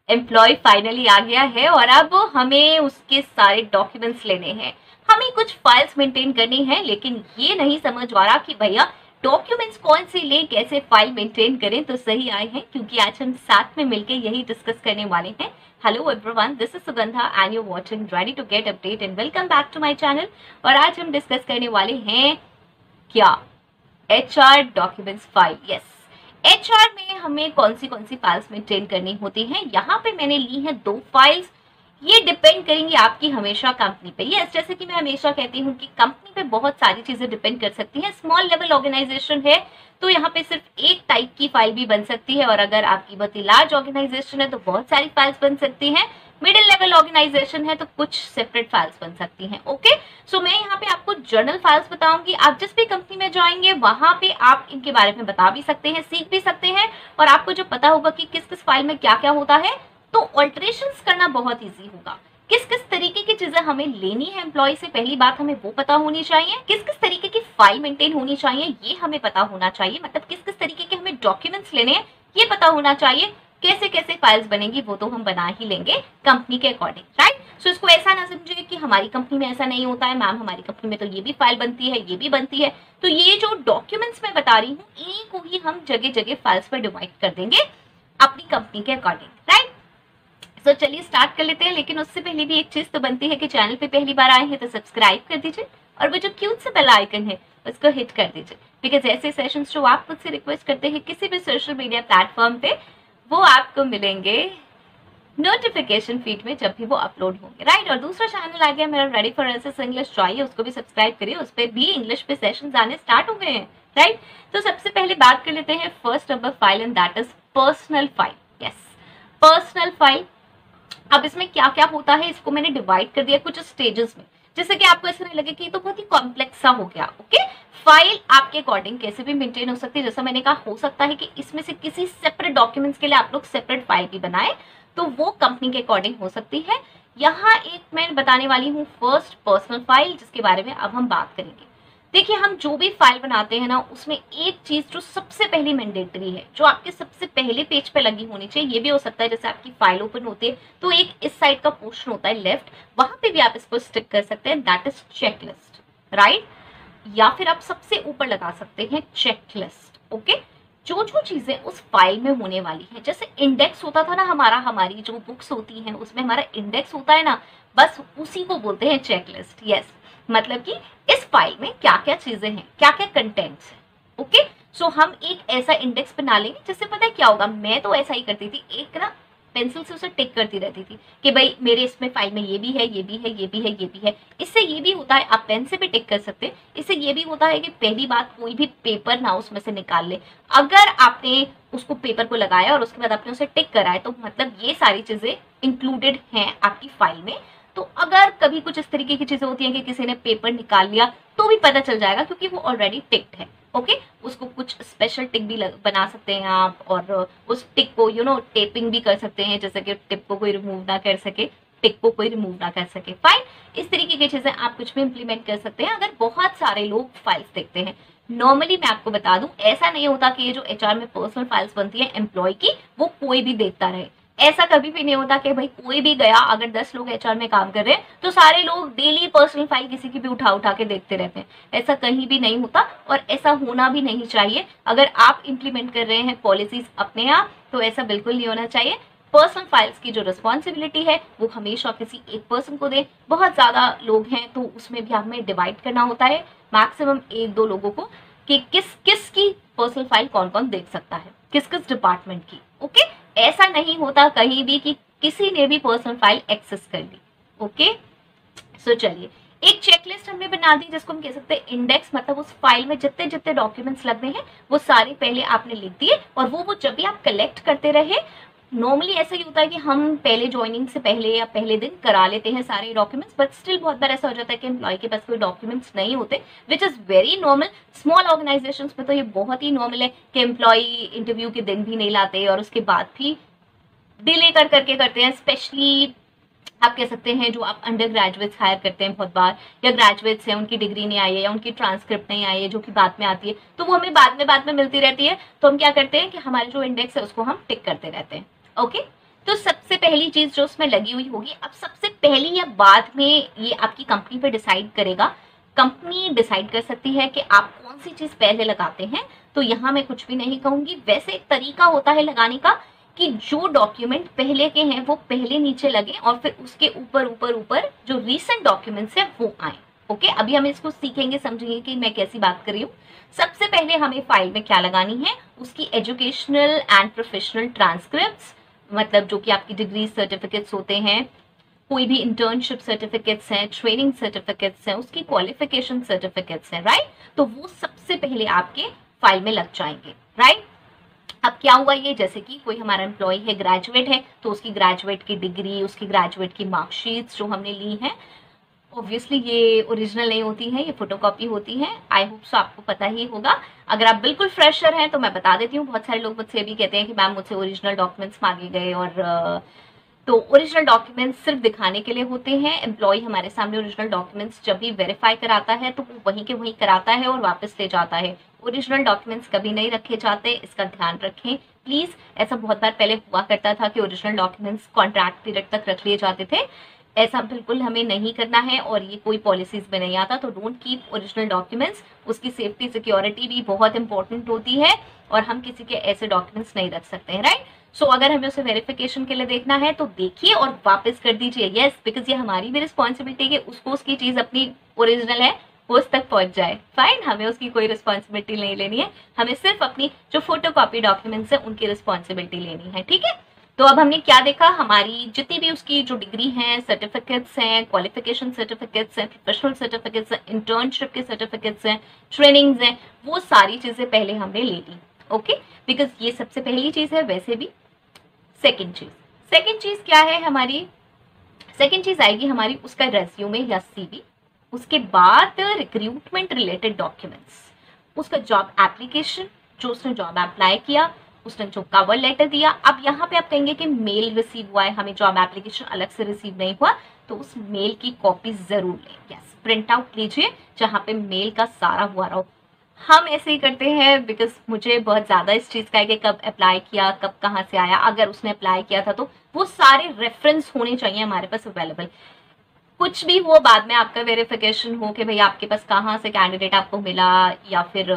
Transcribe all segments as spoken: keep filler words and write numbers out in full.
Employ finally आ गया है और अब हमें उसके सारे डॉक्यूमेंट्स लेने हैं, हमें कुछ फाइल्स मेंटेन करनी है, लेकिन ये नहीं समझ आ रहा कि भैया डॉक्यूमेंट्स कौन से ले, कैसे फाइल मेंटेन करें। तो सही आए हैं क्योंकि आज हम साथ में मिलकर यही डिस्कस करने वाले हैं। Hello everyone, this is Sugandha and you watching ready to get update and welcome back to my channel. और आज हम डिस्कस करने वाले हैं क्या, HR documents file. Yes, HR में हमें कौन सी कौन सी फाइल्स मेंटेन करनी होती हैं। यहाँ पे मैंने ली हैं दो फाइल्स, ये डिपेंड करेंगी आपकी हमेशा कंपनी पे। यस, जैसे कि मैं हमेशा कहती हूँ कि कंपनी पे बहुत सारी चीजें डिपेंड कर सकती हैं। स्मॉल लेवल ऑर्गेनाइजेशन है तो यहाँ पे सिर्फ एक टाइप की फाइल भी बन सकती है, और अगर आपकी बहुत ही लार्ज ऑर्गेनाइजेशन है तो बहुत सारी फाइल्स बन सकती हैं। मिडिल लेवल ऑर्गेनाइजेशन है तो कुछ सेपरेट फाइल्स बन सकती हैं। ओके, सो मैं यहाँ पे आपको जर्नल फाइल्स बताऊंगी। आप जिस भी कंपनी में जाएंगे वहां पे आप इनके बारे में बता भी सकते हैं, सीख भी सकते हैं, और आपको जो पता होगा कि किस किस फाइल में क्या क्या होता है तो ऑल्टरेशंस करना बहुत ईजी होगा। किस किस तरीके की चीजें हमें लेनी है एम्प्लॉय से, पहली बात हमें वो पता होनी चाहिए। किस किस तरीके की फाइल मेंटेन होनी चाहिए ये हमें पता होना चाहिए, मतलब किस किस तरीके के हमें डॉक्यूमेंट्स लेने हैं ये पता होना चाहिए। कैसे कैसे फाइल्स बनेंगी वो तो हम बना ही लेंगे कंपनी के अकॉर्डिंग, राइट। सो इसको ऐसा ना समझिए कि हमारी कंपनी में ऐसा नहीं होता है, मैम हमारी कंपनी में तो ये भी फाइल बनती है, ये भी बनती है। तो ये जो डॉक्यूमेंट्स मैं बता रही हूँ इन्हीं को ही हम जगह जगह फाइल्स पर डिवाइड कर देंगे अपनी कंपनी के अकॉर्डिंग, राइट। तो चलिए स्टार्ट कर लेते हैं, लेकिन उससे पहले भी एक चीज तो बनती है कि चैनल पे पहली बार आए हैं तो सब्सक्राइब कर दीजिए, और वो जो क्यूट से बेल आइकन है उसको हिट कर दीजिए, बिकॉज ऐसे सेशंस जो आप मुझसे रिक्वेस्ट करते हैं किसी भी सोशल मीडिया प्लेटफॉर्म पे वो आपको मिलेंगे नोटिफिकेशन फीड में जब भी वो अपलोड होंगे, राइट। और दूसरा चैनल आ गया मेरा रेडी फॉर एसएस इंग्लिश, चाहिए उसको भी सब्सक्राइब करिए, उस पर भी इंग्लिश पे सेशंस आने स्टार्ट हो गए हैं, राइट। तो सबसे पहले बात कर लेते हैं first number file and that is personal file. Yes, personal file. अब इसमें क्या क्या होता है इसको मैंने डिवाइड कर दिया कुछ स्टेजेस में, जिससे कि आपको ऐसा नहीं लगे कि ये तो बहुत ही कॉम्प्लेक्स सा हो गया। ओके, फाइल आपके अकॉर्डिंग कैसे भी मेंटेन हो सकती है। जैसा मैंने कहा, हो सकता है कि इसमें से किसी सेपरेट डॉक्यूमेंट्स के लिए आप लोग सेपरेट फाइल भी बनाए, तो वो कंपनी के अकॉर्डिंग हो सकती है। यहाँ एक मैं बताने वाली हूँ फर्स्ट पर्सनल फाइल, जिसके बारे में अब हम बात करेंगे। देखिए, हम जो भी फाइल बनाते हैं ना उसमें एक चीज जो सबसे पहली मैंडेटरी है, जो आपके सबसे पहले पेज पे लगी होनी चाहिए, ये भी हो सकता है जैसे आपकी फाइल ओपन होती है तो एक इस साइड का पोर्शन होता है लेफ्ट, वहां पे भी आप इसको स्टिक कर सकते हैं, दैट इज चेकलिस्ट, राइट। या फिर आप सबसे ऊपर लगा सकते हैं चेकलिस्ट। ओके, जो जो चीजें उस फाइल में होने वाली है, जैसे इंडेक्स होता था ना हमारा, हमारी जो बुक्स होती हैं उसमें हमारा इंडेक्स होता है ना, बस उसी को बोलते हैं चेकलिस्ट। यस, मतलब कि इस फाइल में क्या क्या चीजें हैं, क्या क्या कंटेंट्स हैं। ओके, सो हम एक ऐसा इंडेक्स बना लेंगे जिससे पता है क्या होगा, मैं तो ऐसा ही करती थी, एक ना पेंसिल से उसे टिक करती रहती थी कि भाई मेरे इसमें फाइल में ये भी है, ये भी है, ये भी है, ये भी है। इससे ये भी होता है, आप पेन से भी टिक कर सकते हैं, इससे ये भी होता है कि पहली बात कोई भी पेपर ना उसमें से निकाल ले। अगर आपने उसको पेपर को लगाया और उसके बाद आपने उसे टिक कराया तो मतलब ये सारी चीजें इंक्लूडेड हैं आपकी फाइल में। तो अगर कभी कुछ इस तरीके की चीजें होती हैं कि किसी ने पेपर निकाल लिया तो भी पता चल जाएगा क्योंकि वो ऑलरेडी टिक्ड है। ओके, उसको कुछ स्पेशल टिक भी बना सकते हैं आप, और उस टिक को यू नो टेपिंग भी कर सकते हैं, जैसे कि टिप को कोई रिमूव ना कर सके, टिक को कोई रिमूव ना कर सके। फाइन, इस तरीके की चीजें आप कुछ भी इंप्लीमेंट कर सकते हैं अगर बहुत सारे लोग फाइल्स देखते हैं। नॉर्मली मैं आपको बता दूं, ऐसा नहीं होता कि ये जो एचआर में पर्सनल फाइल्स बनती है एम्प्लॉय की वो कोई भी देखता रहे। ऐसा कभी भी नहीं होता कि भाई कोई भी गया, अगर दस लोग एचआर में काम कर रहे हैं तो सारे लोग डेली पर्सनल फाइल किसी की भी उठा उठा के देखते रहते हैं। ऐसा कहीं भी नहीं होता और ऐसा होना भी नहीं चाहिए। अगर आप इंप्लीमेंट कर रहे हैं पॉलिसीज अपने आप तो ऐसा बिल्कुल नहीं होना चाहिए। पर्सनल फाइल्स की जो रिस्पॉन्सिबिलिटी है वो हमेशा किसी एक पर्सन को दे। बहुत ज्यादा लोग हैं तो उसमें भी हमें डिवाइड करना होता है, मैक्सिमम एक दो लोगों को, कि किस किस की पर्सनल फाइल कौन कौन देख सकता है, किस किस डिपार्टमेंट की। ओके, ऐसा नहीं होता कहीं भी कि किसी ने भी पर्सनल फाइल एक्सेस कर ली। ओके, सो चलिए एक चेकलिस्ट हमने बना दी जिसको हम कह सकते हैं इंडेक्स, मतलब उस फाइल में जितने जितने डॉक्यूमेंट्स लगने हैं वो सारे पहले आपने लिख दिए, और वो वो जब भी आप कलेक्ट करते रहे। नॉर्मली ऐसा ही होता है कि हम पहले ज्वाइनिंग से पहले या पहले दिन करा लेते हैं सारे डॉक्यूमेंट्स, बट स्टिल बहुत बार ऐसा हो जाता है कि एम्प्लॉय के पास कोई डॉक्यूमेंट्स नहीं होते, which is very normal. Small organisations में तो ये बहुत ही नॉर्मल है कि एम्प्लॉय इंटरव्यू के दिन भी नहीं लाते और उसके बाद भी डिले कर करके करते हैं। स्पेशली आप कह सकते हैं जो आप अंडर ग्रेजुएट्स हायर करते हैं बहुत बार, या ग्रेजुएट्स हैं उनकी डिग्री नहीं आई है या उनकी ट्रांसक्रिप्ट नहीं आई है जो कि बाद में आती है, तो वो हमें बाद में बाद में मिलती रहती है। तो हम क्या करते हैं कि हमारे जो इंडेक्स है उसको हम टिक करते रहते हैं। ओके, तो सबसे पहली चीज जो उसमें लगी हुई होगी, अब सबसे पहली या बाद में ये आपकी कंपनी पे डिसाइड करेगा। कंपनी डिसाइड कर सकती है कि आप कौन सी चीज पहले लगाते हैं, तो यहाँ मैं कुछ भी नहीं कहूंगी। वैसे एक तरीका होता है लगाने का कि जो डॉक्यूमेंट पहले के हैं वो पहले नीचे लगे और फिर उसके ऊपर ऊपर ऊपर जो रीसेंट डॉक्यूमेंट्स है वो आए। ओके, अभी हम इसको सीखेंगे, समझेंगे कि मैं कैसी बात कर रही हूँ। सबसे पहले हमें फाइल में क्या लगानी है, उसकी एजुकेशनल एंड प्रोफेशनल ट्रांसक्रिप्ट्स, मतलब जो कि आपकी डिग्री सर्टिफिकेट्स होते हैं, कोई भी इंटर्नशिप सर्टिफिकेट्स हैं, ट्रेनिंग सर्टिफिकेट्स हैं, उसकी क्वालिफिकेशन सर्टिफिकेट्स हैं, राइट। तो वो सबसे पहले आपके फाइल में लग जाएंगे, राइट। अब क्या हुआ ये, जैसे कि कोई हमारा एम्प्लॉय है, ग्रेजुएट है, तो उसकी ग्रेजुएट की डिग्री, उसकी ग्रेजुएट की मार्कशीट्स जो हमने ली हैं, ऑब्वियसली ये ओरिजिनल नहीं होती है, ये फोटोकॉपी होती है। आई होप सो आपको पता ही होगा। अगर आप बिल्कुल फ्रेशर हैं तो मैं बता देती हूँ, बहुत सारे लोग मुझसे भी कहते हैं कि मैम मुझसे ओरिजिनल डॉक्यूमेंट्स मांगे गए, और तो ओरिजिनल डॉक्यूमेंट्स सिर्फ दिखाने के लिए होते हैं। एम्प्लॉय हमारे सामने ओरिजिनल डॉक्यूमेंट्स जब भी वेरीफाई कराता है तो वो वहीं के वहीं कराता है और वापस ले जाता है। ओरिजिनल डॉक्यूमेंट्स कभी नहीं रखे जाते, इसका ध्यान रखें प्लीज। ऐसा बहुत बार पहले हुआ करता था कि ओरिजिनल डॉक्यूमेंट्स कॉन्ट्रैक्ट पीरियड तक रख लिए जाते थे। ऐसा बिल्कुल हमें नहीं करना है और ये कोई पॉलिसीज में नहीं आता, तो डोंट कीप ओरिजिनल डॉक्यूमेंट्स। उसकी सेफ्टी सिक्योरिटी भी बहुत इंपॉर्टेंट होती है और हम किसी के ऐसे डॉक्यूमेंट्स नहीं रख सकते हैं, राइट। सो so, अगर हमें उसे वेरिफिकेशन के लिए देखना है तो देखिए और वापस कर दीजिए, यस, बिकॉज ये हमारी भी रिस्पॉन्सिबिलिटी है कि उसको उसकी चीज अपनी ओरिजिनल है वो उस तक पहुंच जाए। फाइन, हमें उसकी कोई रिस्पॉन्सिबिलिटी नहीं लेनी है, हमें सिर्फ अपनी जो फोटोकॉपी डॉक्यूमेंट्स है उनकी रिस्पॉन्सिबिलिटी लेनी है, ठीक है। तो अब हमने क्या देखा, हमारी जितनी भी उसकी जो डिग्री हैं, सर्टिफिकेट्स हैं, क्वालिफिकेशन सर्टिफिकेट्स हैं, प्रोफेशनल सर्टिफिकेट्स हैं, इंटर्नशिप के सर्टिफिकेट्स हैं, ट्रेनिंग्स हैं, वो सारी चीजें पहले हमने ले ली। ओके, बिकॉज ये सबसे पहली चीज है। वैसे भी सेकंड चीज सेकंड चीज क्या है हमारी, सेकंड चीज आएगी हमारी उसका रेज्यूमे या सीवी। उसके बाद रिक्रूटमेंट रिलेटेड डॉक्यूमेंट्स, उसका जॉब एप्लीकेशन, जो उसने जॉब अप्लाई किया, उसने जो कवर लेटर दिया। अब यहाँ पे आप कहेंगे कि मेल रिसीव हुआ है, हमें जॉब एप्लीकेशन अलग से रिसीव नहीं हुआ, तो उस मेल की कॉपी जरूर लें। यस, प्रिंट आउट लीजिए जहाँ पे मेल का सारा हुआ रहा हो। हम ऐसे ही करते हैं बिकॉज मुझे बहुत ज्यादा इस चीज का है कि कब अप्लाई किया, कब कहाँ से आया। अगर उसने अप्लाई किया था तो वो सारे रेफरेंस होने चाहिए हमारे पास अवेलेबल। कुछ भी हो बाद में आपका वेरिफिकेशन हो कि भाई आपके पास कहाँ से कैंडिडेट आपको मिला, या फिर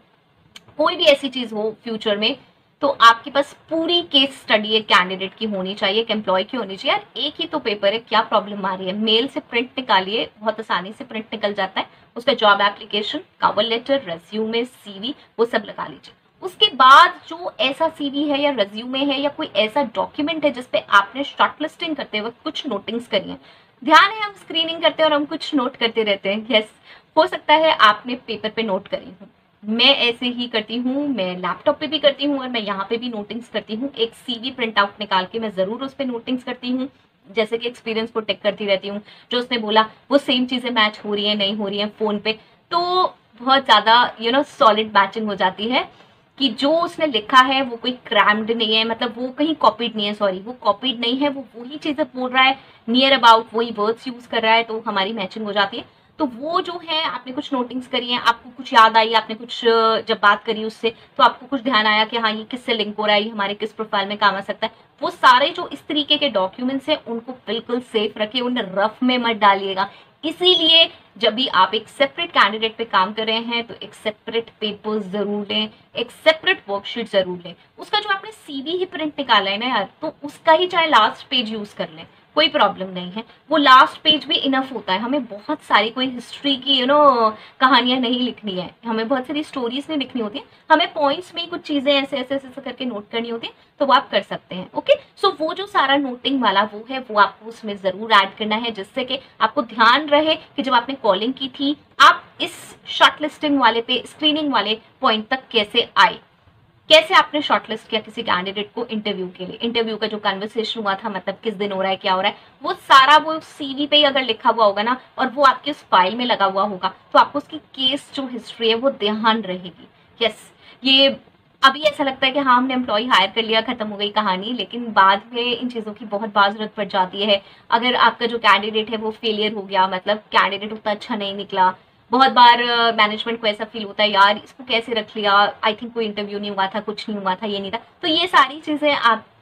कोई भी ऐसी चीज हो फ्यूचर में, तो आपके पास पूरी केस स्टडी एक कैंडिडेट की होनी चाहिए, एक एम्प्लॉय की होनी चाहिए। यार एक ही तो पेपर है, क्या प्रॉब्लम आ रही है, मेल से प्रिंट निकालिए, बहुत आसानी से प्रिंट निकल जाता है। उसका job application, cover letter, resume, CV, वो सब लगा लीजिए। उसके बाद जो ऐसा सीवी है या रेज्यूमे है या कोई ऐसा डॉक्यूमेंट है जिसपे आपने शॉर्टलिस्टिंग करते वक्त कुछ नोटिंग्स करी है, ध्यान है हम स्क्रीनिंग करते हैं और हम कुछ नोट करते रहते हैं। यस, हो सकता है आपने पेपर पे नोट करी हूँ, मैं ऐसे ही करती हूँ, मैं लैपटॉप पे भी करती हूँ और मैं यहाँ पे भी नोटिंग्स करती हूँ। एक सीवी प्रिंट आउट निकाल के मैं जरूर उस पर नोटिंग्स करती हूँ, जैसे कि एक्सपीरियंस को टेक करती रहती हूँ। जो उसने बोला वो सेम चीजें मैच हो रही है नहीं हो रही है फोन पे, तो बहुत ज्यादा यू नो सॉलिड मैचिंग हो जाती है कि जो उसने लिखा है वो कोई क्रैम्ड नहीं है, मतलब वो कहीं कॉपीड नहीं है, सॉरी वो कॉपीड नहीं है, वो वही चीजें बोल रहा है, नियर अबाउट वही वर्ड्स यूज कर रहा है, तो हमारी मैचिंग हो जाती है। तो वो जो है आपने कुछ नोटिंग्स करी है, आपको कुछ याद आई, आपने कुछ जब बात करी उससे तो आपको कुछ ध्यान आया कि हाँ ये किससे लिंक हो रहा है, ये हमारे किस प्रोफाइल में काम आ सकता है, वो सारे जो इस तरीके के डॉक्यूमेंट्स हैं उनको बिल्कुल सेफ रखिए, उन्हें रफ में मत डालिएगा। इसीलिए जब भी आप एक सेपरेट कैंडिडेट पे काम कर रहे हैं तो एक सेपरेट पेपर जरूर लें, एक सेपरेट वर्कशीट जरूर लें। उसका जो आपने सीवी ही प्रिंट निकाला है ना यार, तो उसका ही चाहे लास्ट पेज यूज कर लें, कोई प्रॉब्लम नहीं है, वो लास्ट पेज भी इनफ होता है। हमें बहुत सारी कोई हिस्ट्री की यू नो कहानियां नहीं लिखनी है, हमें बहुत सारी स्टोरीज नहीं लिखनी होती है, हमें पॉइंट्स में कुछ चीजें ऐसे ऐसे ऐसे करके नोट करनी होती है, तो वो आप कर सकते हैं। ओके, सो वो जो सारा नोटिंग वाला वो है वो आपको उसमें जरूर ऐड करना है, जिससे कि आपको ध्यान रहे कि जब आपने कॉलिंग की थी आप इस शॉर्टलिस्टिंग वाले पे, स्क्रीनिंग वाले पॉइंट तक कैसे आए, कैसे आपने शॉर्टलिस्ट किया किसी कैंडिडेट को इंटरव्यू के लिए, इंटरव्यू का जो कन्वर्सेशन हुआ था, मतलब किस दिन हो रहा है, क्या हो रहा है, वो सारा वो सीवी पे ही अगर लिखा हुआ होगा ना और वो आपके उस फाइल में लगा हुआ होगा, तो आपको उसकी केस जो हिस्ट्री है वो ध्यान रहेगी। यस, ये अभी ऐसा लगता है कि हाँ हमने एम्प्लॉय हायर कर लिया, खत्म हो गई कहानी, लेकिन बाद में इन चीजों की बहुत बार जरूरत पड़ जाती है। अगर आपका जो कैंडिडेट है वो फेलियर हो गया, मतलब कैंडिडेट उतना अच्छा नहीं निकला, बहुत बार मैनेजमेंट uh, को ऐसा फील होता है यार इसको कैसे रख लिया, आई थिंक कोई इंटरव्यू नहीं हुआ था, कुछ नहीं हुआ था, ये नहीं था, तो ये सारी चीजें आप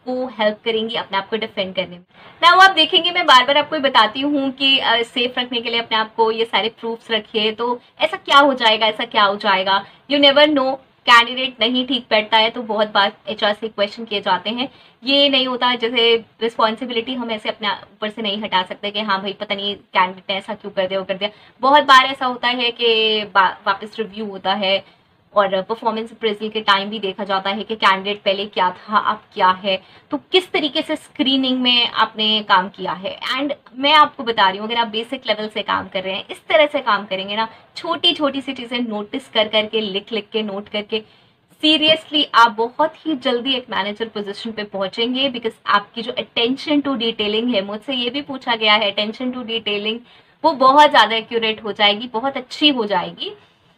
आपको हेल्प करेंगी अपने आप को डिफेंड करने में। ना वो आप देखेंगे मैं बार बार आपको बताती हूँ कि सेफ रखने के लिए अपने आप को ये सारे प्रूफ्स रखिए, तो ऐसा क्या हो जाएगा, ऐसा क्या हो जाएगा, यू नेवर नो। कैंडिडेट नहीं ठीक बैठता है तो बहुत बार एचआर से क्वेश्चन किए जाते हैं। ये नहीं होता, जैसे रिस्पॉन्सिबिलिटी हम ऐसे अपने ऊपर से नहीं हटा सकते कि हाँ भाई पता नहीं कैंडिडेट ने ऐसा क्यों कर दिया वो कर दिया। बहुत बार ऐसा होता है कि वापस रिव्यू होता है और परफॉर्मेंस अप्रेजल के टाइम भी देखा जाता है कि कैंडिडेट पहले क्या था अब क्या है, तो किस तरीके से स्क्रीनिंग में आपने काम किया है। एंड मैं आपको बता रही हूँ अगर आप बेसिक लेवल से काम कर रहे हैं, इस तरह से काम करेंगे ना, छोटी छोटी सी चीजें नोटिस कर करके, लिख लिख के, नोट करके, सीरियसली आप बहुत ही जल्दी एक मैनेजर पोजीशन पे पहुंचेंगे। बिकॉज आपकी जो अटेंशन टू डिटेलिंग है, मुझसे ये भी पूछा गया है, अटेंशन टू डिटेलिंग वो बहुत ज्यादा एक्यूरेट हो जाएगी, बहुत अच्छी हो जाएगी।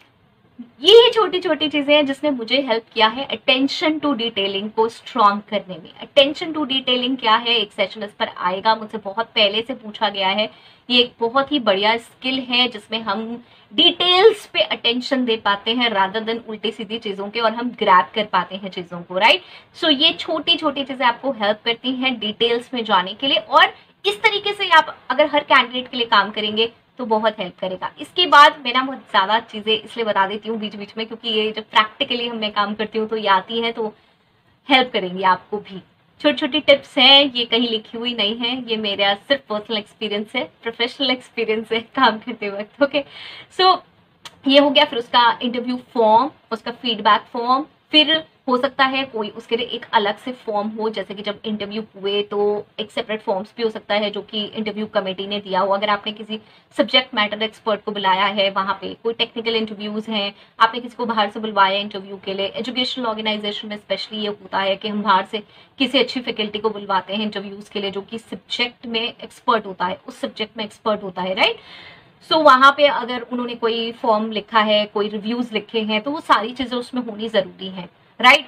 ये छोटी छोटी चीजें हैं जिसने मुझे हेल्प किया है अटेंशन टू डिटेलिंग को स्ट्रॉन्ग करने में। अटेंशन टू डिटेलिंग क्या है, एक सेशन इस पर आएगा, मुझसे बहुत पहले से पूछा गया है। ये एक बहुत ही बढ़िया स्किल है जिसमें हम डिटेल्स पे अटेंशन दे पाते हैं रादर देन उल्टी सीधी चीजों के, और हम ग्रैब कर पाते हैं चीजों को, राइट। सो ये छोटी छोटी चीजें आपको हेल्प करती हैं डिटेल्स में जाने के लिए, और इस तरीके से आप अगर हर कैंडिडेट के लिए काम करेंगे तो बहुत हेल्प करेगा। इसके बाद मैं ना बहुत ज्यादा चीजें इसलिए बता देती हूँ बीच बीच में, क्योंकि ये जब प्रैक्टिकली हम मैं काम करती हूँ तो ये आती है तो हेल्प करेंगी आपको भी। छोटी छोटी टिप्स हैं, ये कहीं लिखी हुई नहीं है, ये मेरा सिर्फ पर्सनल एक्सपीरियंस है, प्रोफेशनल एक्सपीरियंस है काम करते वक्त। ओके, सो ये हो गया। फिर उसका इंटरव्यू फॉर्म, उसका फीडबैक फॉर्म, फिर हो सकता है कोई उसके लिए एक अलग से फॉर्म हो, जैसे कि जब इंटरव्यू हुए तो एक सेपरेट फॉर्म्स भी हो सकता है जो कि इंटरव्यू कमेटी ने दिया हो। अगर आपने किसी सब्जेक्ट मैटर एक्सपर्ट को बुलाया है, वहां पे कोई टेक्निकल इंटरव्यूज हैं, आपने किसी को बाहर से बुलवाया इंटरव्यू के लिए, एजुकेशनल ऑर्गेनाइजेशन में स्पेशली ये होता है कि हम बाहर से किसी अच्छी फैकल्टी को बुलवाते हैं इंटरव्यूज के लिए जो कि सब्जेक्ट में एक्सपर्ट होता है, उस सब्जेक्ट में एक्सपर्ट होता है, राइट। सो so, वहां पे अगर उन्होंने कोई फॉर्म लिखा है, कोई रिव्यूज लिखे हैं, तो वो सारी चीजें उसमें होनी जरूरी है, राइट।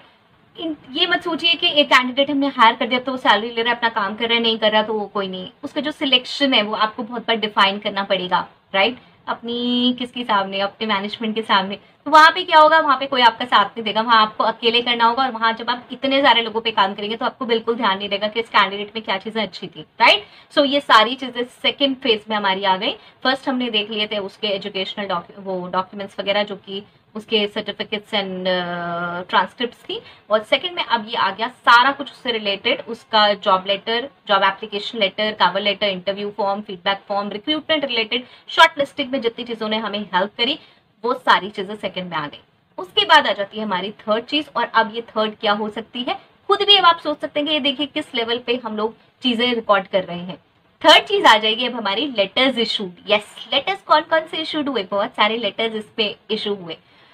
ये मत सोचिए कि एक कैंडिडेट हमने हायर कर दिया तो वो सैलरी ले रहा है, अपना काम कर रहा है, नहीं कर रहा तो वो कोई नहीं। उसका जो सिलेक्शन है वो आपको बहुत बार डिफाइन करना पड़ेगा, राइट, अपनी किसके सामने, अपने मैनेजमेंट के सामने। तो वहां पे क्या होगा, वहां पे कोई आपका साथ नहीं देगा, वहां आपको अकेले करना होगा। और वहां जब आप इतने सारे लोगों पे काम करेंगे तो आपको बिल्कुल ध्यान नहीं रहेगा कि इस कैंडिडेट में क्या चीजें अच्छी थी, राइट। सो ये सारी चीजें सेकेंड फेज में हमारी आ गई। फर्स्ट हमने देख लिए थे उसके एजुकेशनल वो डॉक्यूमेंट्स वगैरह जो कि उसके सर्टिफिकेट्स एंड ट्रांसक्रिप्ट्स थी, और सेकंड में अब ये आ गया सारा कुछ उससे रिलेटेड, उसका job letter, job application letter, cover letter, interview form, feedback form, recruitment related, short listing में जितनी चीजों ने हमें हेल्प करी वो सारी चीजें सेकंड में आ गई। उसके बाद आ जाती है हमारी थर्ड चीज, और अब ये थर्ड क्या हो सकती है खुद भी अब आप सोच सकते हैं कि ये देखिए किस लेवल पे हम लोग चीजें रिकॉर्ड कर रहे हैं। थर्ड चीज आ जाएगी अब हमारी लेटर्स इशूड। यस, लेटर्स कौन कौन से इशूड हुए, बहुत सारे लेटर्स इस पे इशू हुए।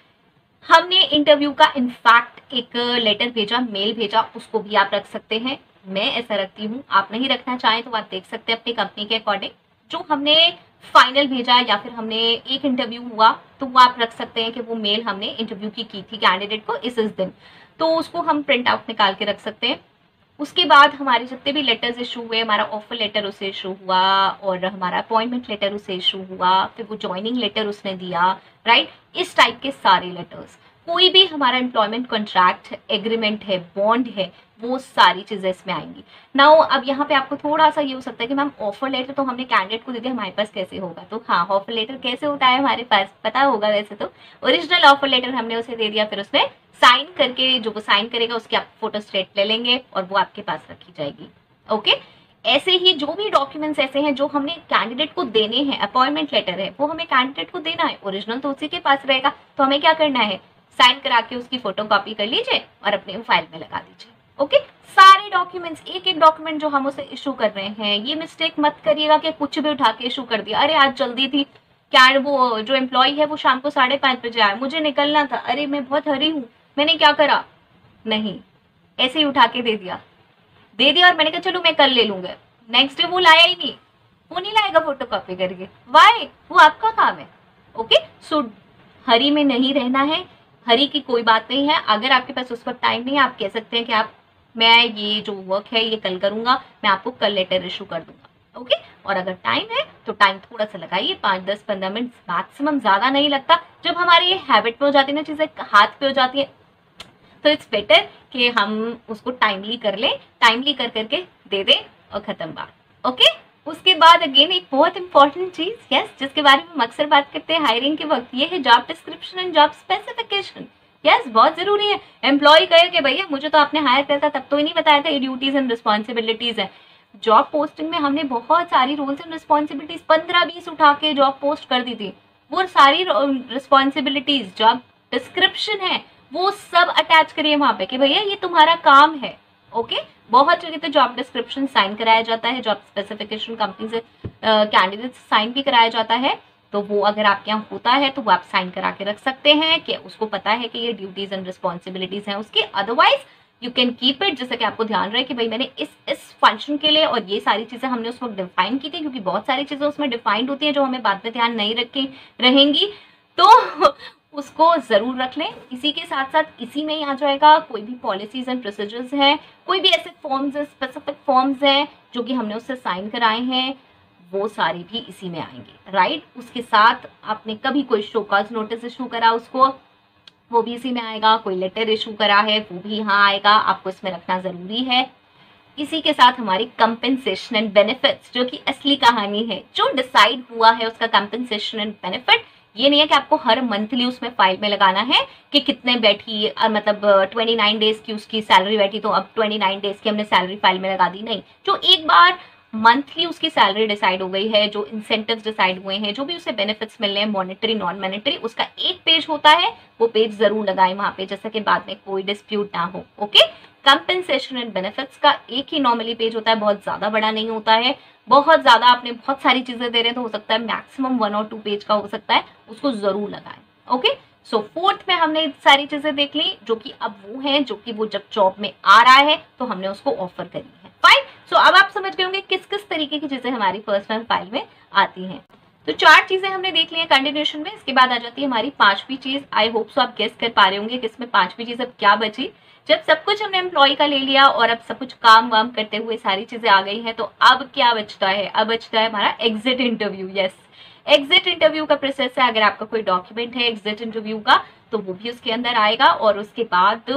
हमने इंटरव्यू का इनफैक्ट एक लेटर भेजा, मेल भेजा, उसको भी आप रख सकते हैं। मैं ऐसा रखती हूँ, आप नहीं रखना चाहें तो आप देख सकते हैं अपनी कंपनी के अकॉर्डिंग। जो हमने फाइनल भेजा या फिर हमने एक इंटरव्यू हुआ तो वो आप रख सकते हैं कि वो मेल हमने इंटरव्यू की की थी कैंडिडेट को इस इस दिन, तो उसको हम प्रिंट आउट निकाल के रख सकते हैं। उसके बाद हमारे जितने भी लेटर्स इशू हुए, हमारा ऑफर लेटर उसे इशू हुआ और हमारा अपॉइंटमेंट लेटर उसे इशू हुआ, फिर वो ज्वाइनिंग लेटर उसने दिया, राइट, इस टाइप के सारे लेटर्स, कोई भी हमारा एम्प्लॉयमेंट कॉन्ट्रैक्ट, एग्रीमेंट है, बॉन्ड है, वो सारी चीजें इसमें आएंगी। नाउ अब यहाँ पे आपको थोड़ा सा ये हो सकता है कि मैम ऑफर लेटर तो हमने कैंडिडेट को दे दिया, हमारे पास कैसे होगा। तो हाँ, ऑफर लेटर कैसे होता है हमारे पास पता होगा। वैसे तो ओरिजिनल ऑफर लेटर हमने उसे दे दिया, फिर उसमें साइन करके, जो वो साइन करेगा उसकी आप फोटो स्टेट ले लेंगे और वो आपके पास रखी जाएगी। ओके, ऐसे ही जो भी डॉक्यूमेंट्स ऐसे हैं जो हमने कैंडिडेट को देने हैं, अपॉइंटमेंट लेटर है वो हमें कैंडिडेट को देना है, ओरिजिनल तो उसी के पास रहेगा, तो हमें क्या करना है, साइन करा के उसकी फोटो कॉपी कर लीजिए और अपने फाइल में लगा दीजिए। ओके, सारे डॉक्यूमेंट्स, एक एक डॉक्यूमेंट जो हम उसे इशू कर रहे हैं, ये मिस्टेक मत करिएगा कि कुछ भी उठा के इशू कर दिया। अरे आज जल्दी थी, क्या वो जो एम्प्लॉय है वो शाम को साढ़े पांच बजे आया, मुझे निकलना था, अरे मैं बहुत हरी हूँ, मैंने क्या करा, नहीं, ऐसे ही उठा के दे दिया दे दिया और मैंने कहा चलो मैं कल ले लूंगा। नेक्स्ट डे वो लाया ही नहीं, वो नहीं लाएगा फोटो कॉपी करके, वाई, वो आपका काम है। ओके, सो हरी में नहीं रहना है, हरी की कोई बात नहीं है। अगर आपके पास उस वक्त टाइम नहीं है, आप कह सकते हैं कि आप मैं ये जो वर्क है ये कल करूंगा, मैं आपको कल लेटर इशू कर दूंगा। ओके, और अगर टाइम है तो टाइम थोड़ा सा लगाइए, पाँच दस पंद्रह मिनट मैक्सिमम, ज्यादा नहीं लगता। जब हमारी ये हैबिट पे हो जाती है ना, चीजें हाथ पे हो जाती है, तो इट्स बेटर कि हम उसको टाइमली कर लें, टाइमली कर करके दे दें और खत्म बात। ओके, उसके बाद अगेन एक बहुत इंपॉर्टेंट चीज, यस, जिसके बारे में हम अक्सर बात करते हैं हायरिंग के वक्त, ये है job description and job specification. Yes, बहुत जरूरी है। एम्प्लॉय कहे कि भैया मुझे तो आपने हायर करता तब तो ही नहीं बताया था ये ड्यूटीज एंड रिस्पॉन्सिबिलिटीज है। जॉब पोस्टिंग में हमने बहुत सारी रोल्स एंड रिस्पॉन्सिबिलिटीज पंद्रह बीस उठा के जॉब पोस्ट कर दी थी, वो सारी रिस्पॉन्सिबिलिटीज जॉब डिस्क्रिप्शन है वो सब अटैच करिए वहां पे कि भैया ये तुम्हारा काम है। ओके, बहुत जगह तो जॉब डिस्क्रिप्शन साइन कराया जाता है, जॉब स्पेसिफिकेशन कंपनी से कैंडिडेट से साइन भी कराया जाता है, तो वो अगर आपके यहाँ होता है तो वो आप साइन करा के रख सकते हैं कि उसको पता है कि ये ड्यूटीज एंड रिस्पॉन्सिबिलिटीज हैं उसकी। Otherwise you can keep it, जैसे कि आपको ध्यान रहे कि भाई मैंने इस इस फंक्शन के लिए, और ये सारी चीजें हमने उस वक्त डिफाइन की थी, क्योंकि बहुत सारी चीजें उसमें डिफाइंड होती हैं जो हमें बाद में ध्यान नहीं रखी रहेंगी, तो उसको जरूर रख लें। इसी के साथ साथ इसी में ही आ जाएगा कोई भी पॉलिसीज एंड प्रोसीजर्स हैं, कोई भी ऐसे फॉर्म्स स्पेसिफिक फॉर्म्स हैं जो कि हमने उससे साइन कराए हैं, वो सारे भी इसी में आएंगे, राइट। उसके साथ आपने कभी कोई शो कॉज नोटिस इशू करा उसको, वो भी इसी में आएगा। कोई लेटर इशू करा है वो भी यहाँ आएगा, आपको इसमें रखना जरूरी है। इसी के साथ हमारी कंपेंसेशन एंड बेनिफिट्स, जो कि असली कहानी है, जो डिसाइड हुआ है उसका कंपेंसेशन एंड बेनिफिट। ये नहीं है कि आपको हर मंथली उसमें फाइल में लगाना है कि कितने बैठी, मतलब ट्वेंटी नाइन डेज की उसकी सैलरी बैठी तो अब ट्वेंटी नाइन डेज की हमने सैलरी फाइल में लगा दी, नहीं। जो एक बार मंथली उसकी सैलरी डिसाइड हो गई है, जो इंसेंटिव्स डिसाइड हुए हैं, जो भी उसे बेनिफिट्स मिल रहे हैं मॉनेटरी नॉन मॉनेटरी, उसका एक पेज होता है, वो पेज जरूर लगाएं वहां पे, जैसे कि बाद में कोई डिस्प्यूट ना हो। ओके, कंपेंसेशन एंड बेनिफिट्स का एक ही नॉर्मली पेज होता है, बहुत ज्यादा बड़ा नहीं होता है। बहुत ज्यादा आपने बहुत सारी चीजें दे रहे हैं तो हो सकता है मैक्सिमम वन और टू पेज का हो सकता है, उसको जरूर लगाएं। ओके, सो फोर्थ में हमने सारी चीजें देख ली जो कि अब वो हैं जो कि वो जब जॉब में आ रहा है तो हमने उसको ऑफर करी है। फाइन, सो अब आप समझ गए होंगे किस किस तरीके की चीजें हमारी पर्सनल फाइल में आती हैं। तो चार चीजें हमने देख ली है कंटिन्यूएशन में। इसके बाद आ जाती है हमारी पांचवी चीज। आई होप सो आप गेस कर पा रहे होंगे कि इसमें पांचवी चीज अब क्या बची। जब सब कुछ हमने एम्प्लॉय का ले लिया और अब सब कुछ काम वाम करते हुए सारी चीजें आ गई हैं, तो अब क्या बचता है? अब बचता है हमारा exit interview. Yes, exit interview का प्रोसेस है। अगर आपका कोई डॉक्यूमेंट है एग्जिट इंटरव्यू का तो वो भी उसके अंदर आएगा। और उसके बाद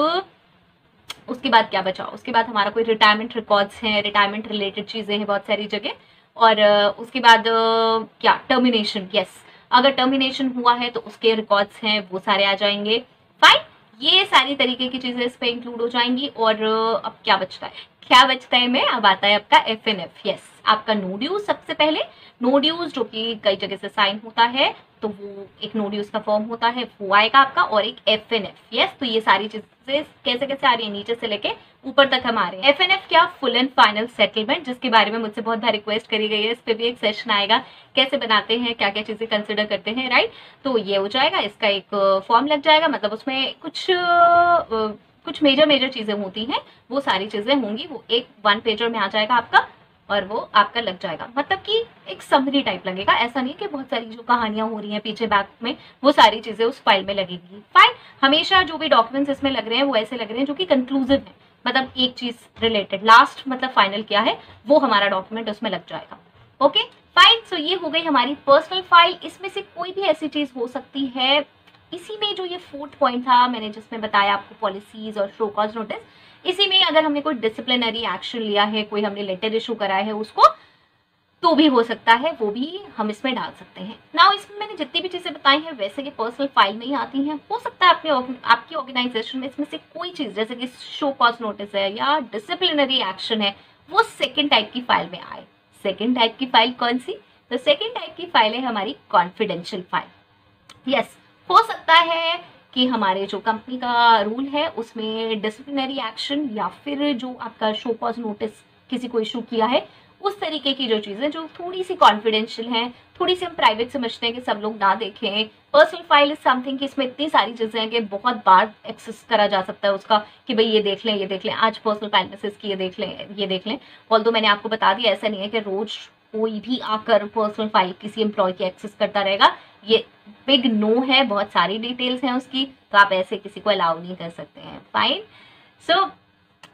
उसके बाद क्या बचा? उसके बाद हमारा कोई रिटायरमेंट रिकॉर्ड्स हैं, रिटायरमेंट रिलेटेड चीजें हैं बहुत सारी जगह। और उसके बाद क्या, टर्मिनेशन। यस, अगर टर्मिनेशन हुआ है तो उसके रिकॉर्ड्स हैं वो सारे आ जाएंगे। फाइन, ये सारी तरीके की चीजें इस पे इंक्लूड हो जाएंगी। और अब क्या बचता है? क्या बचता है में अब आता है आपका एफ एन एफ। यस, आपका नो ड्यूज। सबसे पहले नो ड्यूज जो कि कई जगह से साइन होता है, तो वो एक नो ड्यूज का फॉर्म होता है वो आएगा आपका, और एक एफ एन एफ। यस, तो ये सारी चीजें कैसे कैसे आ रही है, नीचे से लेके ऊपर तक हम आ रहे हैं। एफ एन एफ क्या? फुल एंड फाइनल सेटलमेंट, जिसके बारे में मुझसे बहुत बार रिक्वेस्ट करी गई है। इस पे भी एक सेशन आएगा, कैसे बनाते हैं, क्या क्या चीजें कंसिडर करते हैं, राइट। तो ये हो जाएगा, इसका एक फॉर्म लग जाएगा, मतलब उसमें कुछ कुछ मेजर मेजर चीजें होती हैं, वो सारी चीजें होंगी, वो एक वन पेजर में आ जाएगा आपका और वो आपका लग जाएगा। मतलब कि एक समरी टाइप लगेगा, ऐसा नहीं कि बहुत सारी जो कहानियां हो रही हैं पीछे बैक में वो सारी चीजें उस फाइल में लगेगी। फाइन, हमेशा जो भी डॉक्यूमेंट्स इसमें लग रहे हैं वो ऐसे लग रहे हैं जो कि कंक्लूसिव है, मतलब एक चीज रिलेटेड, लास्ट मतलब फाइनल क्या है वो हमारा डॉक्यूमेंट उसमें लग जाएगा। ओके फाइन, सो ये हो गई हमारी पर्सनल फाइल। इसमें से कोई भी ऐसी चीज हो सकती है, इसी में जो ये फोर्थ पॉइंट था मैंने जिसमें बताया आपको पॉलिसीज और शो कॉज नोटिस, इसी में अगर हमने कोई डिसिप्लिनरी एक्शन लिया है, कोई हमने लेटर इशू करा है उसको, तो भी हो सकता है, वो भी हम इसमें डाल सकते हैं। नाउ इसमें मैंने जितनी भी चीजें बताई हैं वैसे ये पर्सनल फाइल में ही आती हैं। हो सकता है अपने आपकी ऑर्गेनाइजेशन में इसमें से कोई चीज जैसे कि शो कॉज नोटिस है या डिसिप्लिनरी एक्शन है वो सेकेंड टाइप की फाइल में आए। सेकेंड टाइप की फाइल कौन सी? तो सेकेंड टाइप की फाइल है हमारी कॉन्फिडेंशियल फाइल। यस, हो सकता है कि हमारे जो कंपनी का रूल है उसमें डिसिप्लिनरी एक्शन या फिर जो आपका शो कॉज नोटिस किसी को इशू किया है उस तरीके की जो चीजें जो थोड़ी सी कॉन्फिडेंशियल हैं, थोड़ी सी हम प्राइवेट समझते हैं कि सब लोग ना देखें। पर्सनल फाइल इज समथिंग कि इसमें इतनी सारी चीजें हैं कि बहुत बार एक्सेस करा जा सकता है उसका, कि भाई ये देख लें ये देख लें, आज पर्सनल फाइल मैसेज की ये देख लें ये देख लें। ऑल्दो मैंने आपको बता दिया ऐसा नहीं है कि रोज कोई भी आकर पर्सनल फाइल किसी एम्प्लॉय की एक्सेस करता रहेगा, ये बिग नो है, बहुत सारी डिटेल्स हैं उसकी, तो आप ऐसे किसी को अलाउ नहीं कर सकते हैं। फाइन, सो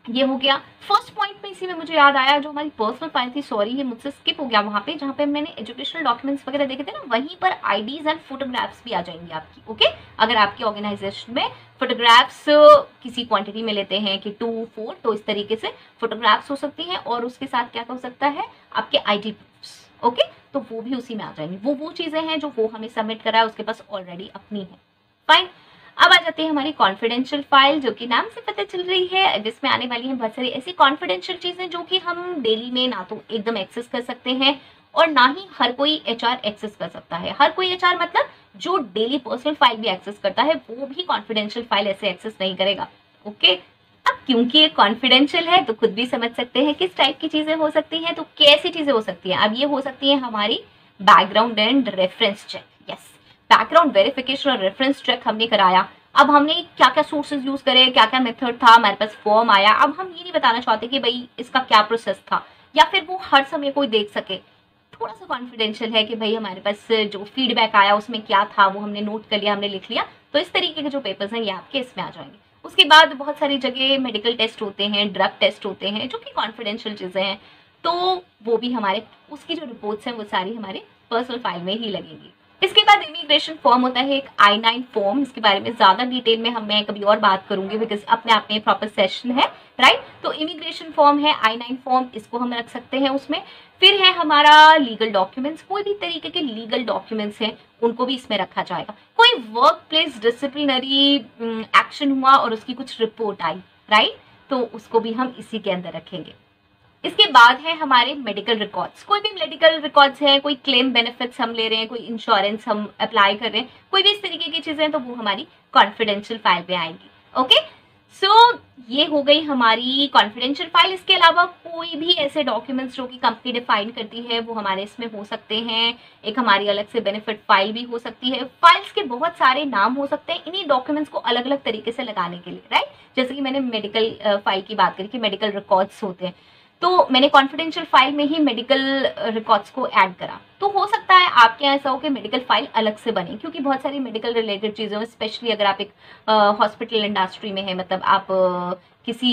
ये हो गया। फर्स्ट पॉइंट में इसी में मुझे याद आया, जो हमारी पर्सनल फाइल थी, सॉरी ये मुझसे स्किप हो गया वहाँ पे, जहाँ पे मैंने एजुकेशनल डॉक्यूमेंट्स वगैरह देखे थे ना, वहीं पर आईडीज एंड फोटोग्राफ्स भी आ जाएंगी आपकी। ओके, अगर आपकी ऑर्गेनाइजेशन में फोटोग्राफ्स किसी क्वांटिटी में लेते हैं कि टू फोर, तो इस तरीके से फोटोग्राफ्स हो सकती हैं, और उसके साथ क्या हो सकता है, आपके आईडी प्रूफ्स। ओके, तो वो भी उसी में आ जाएंगी। वो वो चीजें हैं जो वो हमें सबमिट करा है, उसके पास ऑलरेडी अपनी है। फाइन, अब आ जाते हैं हमारी कॉन्फिडेंशियल फाइल, जो कि नाम से पता चल रही है, जिसमें आने वाली हैं बहुत सारी ऐसी कॉन्फिडेंशियल चीजें जो कि हम डेली में ना तो एकदम एक्सेस कर सकते हैं, और ना ही हर कोई एचआर एक्सेस कर सकता है। हर कोई एचआर मतलब जो डेली पर्सनल फाइल भी एक्सेस करता है, वो भी कॉन्फिडेंशियल फाइल ऐसे एक्सेस नहीं करेगा। ओके, अब क्योंकि ये कॉन्फिडेंशियल है तो खुद भी समझ सकते हैं किस टाइप की चीजें हो सकती हैं। तो कैसी चीजें हो सकती हैं, अब ये हो सकती है हमारी background and reference check. Yes, background verification और रेफरेंस चेक हमने कराया। अब हमने क्या क्या सोर्सेज यूज करे, क्या क्या मेथड था, हमारे पास फॉर्म आया। अब हम ये नहीं बताना चाहते कि भाई इसका क्या प्रोसेस था, या फिर वो हर समय कोई देख सके। थोड़ा सा कॉन्फिडेंशियल है कि भाई हमारे पास जो फीडबैक आया उसमें क्या था, वो हमने नोट कर लिया, हमने लिख लिया। तो इस तरीके के जो पेपर्स हैं ये आपके इसमें आ जाएंगे। उसके बाद बहुत सारी जगह मेडिकल टेस्ट होते हैं, ड्रग टेस्ट होते हैं, जो कि कॉन्फिडेंशियल चीजें हैं, तो वो भी हमारे, उसकी जो रिपोर्ट्स हैं वो सारी हमारे पर्सनल फाइल में ही लगेंगी। इसके बाद इमिग्रेशन फॉर्म होता है एक आई नाइन फॉर्म। इसके बारे में ज्यादा डिटेल में हम मैं कभी और बात करूंगी, बिकॉज अपने आप में प्रॉपर सेशन है, राइट। तो इमिग्रेशन फॉर्म है, आई नाइन फॉर्म, इसको हम रख सकते हैं उसमें। फिर है हमारा लीगल डॉक्यूमेंट्स, कोई भी तरीके के लीगल डॉक्यूमेंट्स हैं उनको भी इसमें रखा जाएगा। कोई वर्क प्लेस डिसिप्लिनरी एक्शन हुआ और उसकी कुछ रिपोर्ट आई, राइट, तो उसको भी हम इसी के अंदर रखेंगे। इसके बाद है हमारे मेडिकल रिकॉर्ड्स। कोई भी मेडिकल रिकॉर्ड्स हैं, कोई क्लेम बेनिफिट्स हम ले रहे हैं, कोई इंश्योरेंस हम अप्लाई कर रहे हैं, कोई भी इस तरीके की चीजें हैं, तो वो हमारी कॉन्फिडेंशियल फाइल में आएंगी। ओके, सो so, ये हो गई हमारी कॉन्फिडेंशियल फाइल। इसके अलावा कोई भी ऐसे डॉक्यूमेंट्स जो कि कंपनी डिफाइन करती है वो हमारे इसमें हो सकते हैं। एक हमारी अलग से बेनिफिट फाइल भी हो सकती है। फाइल्स के बहुत सारे नाम हो सकते हैं इन्हीं डॉक्यूमेंट्स को अलग अलग तरीके से लगाने के लिए, राइट। जैसे कि मैंने मेडिकल फाइल की बात करी कि मेडिकल रिकॉर्ड्स होते हैं, तो मैंने कॉन्फिडेंशियल फाइल में ही मेडिकल रिकॉर्ड्स को ऐड करा। तो हो सकता है आपके यहाँ ऐसा हो कि मेडिकल फाइल अलग से बने, क्योंकि बहुत सारी मेडिकल रिलेटेड चीजें हैं, स्पेशली अगर आप एक हॉस्पिटल इंडस्ट्री में है, मतलब आप uh, किसी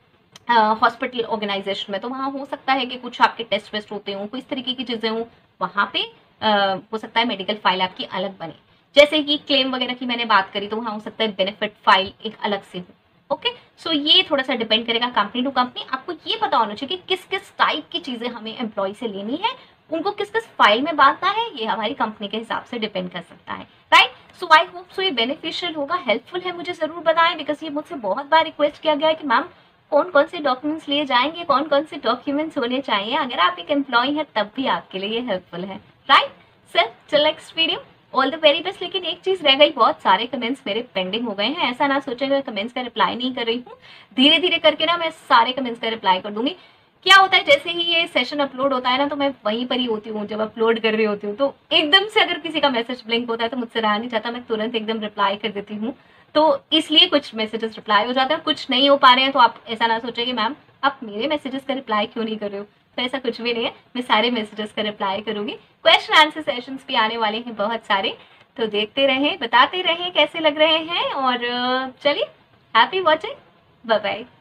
हॉस्पिटल uh, ऑर्गेनाइजेशन में, तो वहाँ हो सकता है कि कुछ आपके टेस्ट वेस्ट होते हों, कोई इस तरीके की चीजें हों, वहाँ पे uh, हो सकता है मेडिकल फाइल आपकी अलग बने। जैसे कि क्लेम वगैरह की मैंने बात करी, तो वहाँ हो सकता है बेनिफिट फाइल एक अलग से हो। ओके, सो ये थोड़ा सा डिपेंड करेगा कंपनी टू कंपनी। आपको ये पता होना चाहिए कि किस किस टाइप की चीजें हमें एम्प्लॉय से लेनी है, उनको किस किस फाइल में बांटना है, ये हमारी कंपनी के हिसाब से डिपेंड कर सकता है, right. So I hope so ये बेनिफिशियल होगा, हेल्पफुल है, मुझे जरूर बताएं, बिकॉज ये मुझसे बहुत बार रिक्वेस्ट किया गया है कि मैम कौन कौन से डॉक्यूमेंट्स लिए जाएंगे, कौन कौन से डॉक्यूमेंट्स होने चाहिए। अगर आप एक एम्प्लॉय है तब भी आपके लिए ये हेल्पफुल है, राइट। सर चल next video, all the very best. लेकिन एक चीज रह गई, बहुत सारे कमेंट्स मेरे पेंडिंग हो गए हैं। ऐसा ना सोचेगा कमेंट्स का रिप्लाई नहीं कर रही हूँ, धीरे धीरे करके ना मैं सारे कमेंट्स का रिप्लाई कर दूंगी। क्या होता है, जैसे ही ये सेशन अपलोड होता है ना, तो मैं वहीं पर ही होती हूँ जब अपलोड कर रही होती हूँ, तो एकदम से अगर किसी का मैसेज ब्लिंक होता है तो मुझसे रहा नहीं जाता, मैं तुरंत एकदम रिप्लाई कर देती हूँ। तो इसलिए कुछ मैसेजेस रिप्लाई हो जाते हैं, कुछ नहीं हो पा रहे हैं, तो आप ऐसा ना सोचें कि मैम आप मेरे मैसेजेस का रिप्लाई क्यों नहीं कर रहे हो। तो ऐसा कुछ भी नहीं है, मैं सारे मैसेजेस का रिप्लाई करूंगी। क्वेश्चन आंसर सेशंस भी आने वाले हैं बहुत सारे, तो देखते रहें, बताते रहें कैसे लग रहे हैं। और चलिए, हैप्पी वॉचिंग, बाय बाय।